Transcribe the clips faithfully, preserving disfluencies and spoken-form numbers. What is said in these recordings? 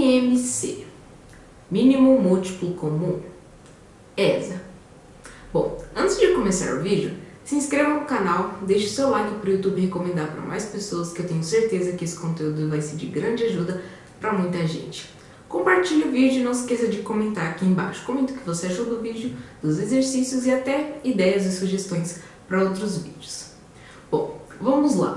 M M C, mínimo múltiplo comum, E S A. Bom, antes de começar o vídeo, se inscreva no canal, deixe seu like para o YouTube recomendar para mais pessoas, que eu tenho certeza que esse conteúdo vai ser de grande ajuda para muita gente. Compartilhe o vídeo e não esqueça de comentar aqui embaixo. Comenta o que você achou do vídeo, dos exercícios e até ideias e sugestões para outros vídeos. Bom, vamos lá.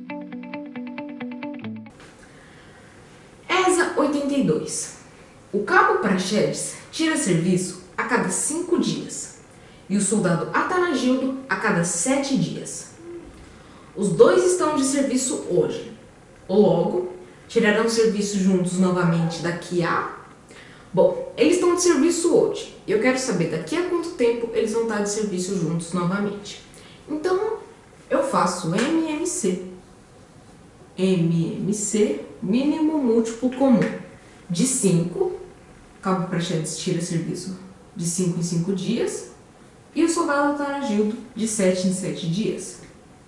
E S A oitenta e dois. O cabo Praxedes tira serviço a cada cinco dias e o soldado Atanagildo a cada sete dias. Os dois estão de serviço hoje. Logo, tirarão serviço juntos novamente daqui a... Bom, eles estão de serviço hoje. E eu quero saber daqui a quanto tempo eles vão estar de serviço juntos novamente. Então, eu faço M M C. M M C, mínimo múltiplo comum. De cinco, o cabo Praxedes tira serviço de cinco em cinco dias. E o soldado Atanagildo de sete em sete dias.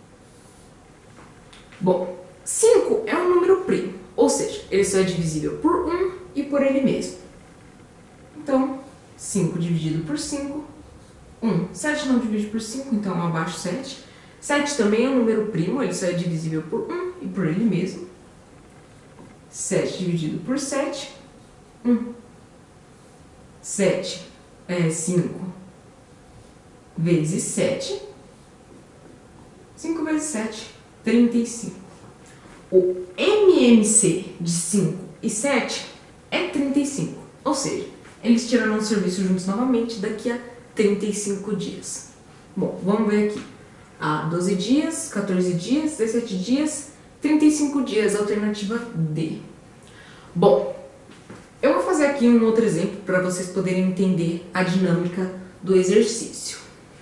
Bom, cinco é um número primo, ou seja, ele só é divisível por um e por ele mesmo. Então, cinco dividido por cinco, um. sete não divide por cinco, então abaixo sete. sete também é um número primo, ele só é divisível por um e por ele mesmo. sete dividido por sete, um. sete é cinco vezes sete. cinco vezes sete, trinta e cinco. O M M C de cinco e sete é trinta e cinco, ou seja, eles tirarão o serviço juntos novamente daqui a trinta e cinco dias. Bom, vamos ver aqui. Há doze dias, quatorze dias, dezessete dias, trinta e cinco dias, alternativa D. Bom, eu vou fazer aqui um outro exemplo para vocês poderem entender a dinâmica do exercício.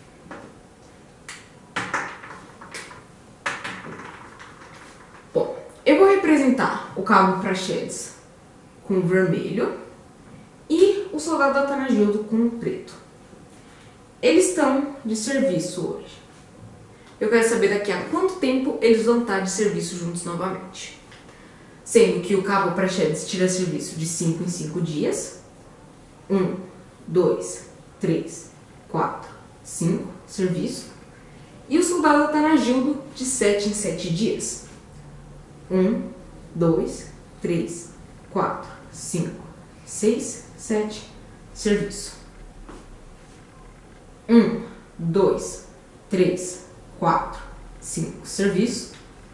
Bom, eu vou representar o cabo Praxedes com vermelho e o soldado Atanagildo com preto. Eles estão de serviço hoje. Eu quero saber daqui a quanto tempo eles vão estar de serviço juntos novamente. Sendo que o cabo Praxedes tira serviço de cinco em cinco dias. um, dois, três, quatro, cinco, serviço. E o soldado Atanagildo de sete em sete dias. um, dois, três, quatro, cinco, seis, sete, serviço. um, dois, três, quatro, cinco, serviço.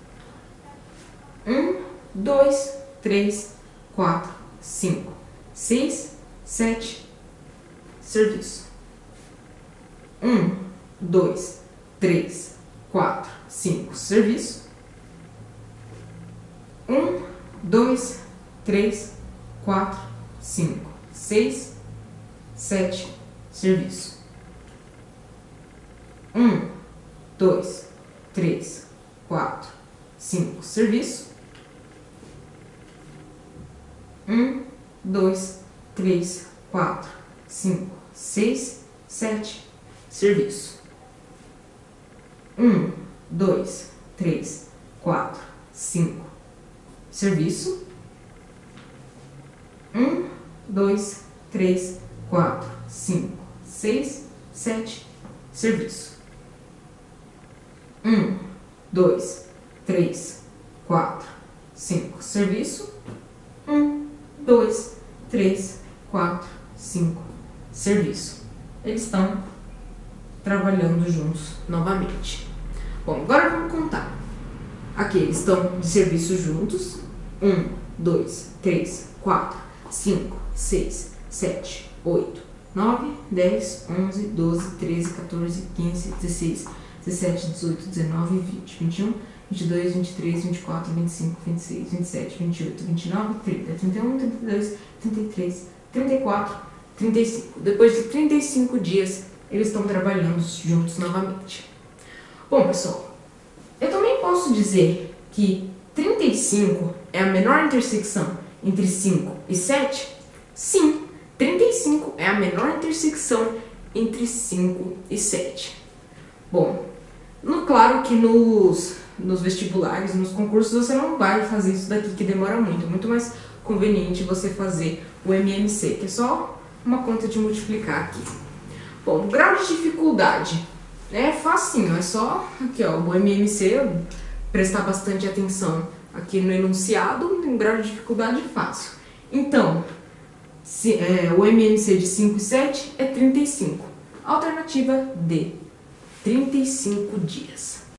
um, dois, três, quatro, cinco, seis, sete, serviço. um, dois, três, quatro, cinco, serviço. um, dois, três, quatro, cinco, seis, sete, serviço. um, dois, três, quatro, cinco, serviço. um, dois, três, quatro, cinco, seis, sete, serviço. um, dois, três, quatro, cinco, serviço. um, dois, três, quatro, cinco, seis, sete, serviço. um, dois, três, quatro, cinco, serviço. um, dois, três, quatro, cinco, serviço. Eles estão trabalhando juntos novamente. Bom, agora vamos contar. Aqui eles estão de serviço juntos. um, dois, três, quatro, cinco, seis, sete, oito, nove, dez, onze, doze, treze, quatorze, quinze, dezesseis, dezessete, dezoito, dezenove, vinte, vinte e um, vinte e dois, vinte e três, vinte e quatro, vinte e cinco, vinte e seis, vinte e sete, vinte e oito, vinte e nove, trinta, trinta e um, trinta e dois, trinta e três, trinta e quatro, trinta e cinco. Depois de trinta e cinco dias, eles estão trabalhando juntos novamente. Bom, pessoal, eu também posso dizer que trinta e cinco é a menor intersecção entre cinco e sete? Sim, trinta e cinco é a menor intersecção entre cinco e sete. Bom, no, claro que nos, nos vestibulares, nos concursos, você não vai fazer isso daqui que demora muito, muito mais conveniente você fazer o M M C, que é só uma conta de multiplicar aqui. Bom, grau de dificuldade é facinho, é só aqui, ó, o M M C, prestar bastante atenção aqui no enunciado, um grau de dificuldade fácil. Então, se, é, o M M C de cinco e sete é trinta e cinco. Alternativa D, trinta e cinco dias.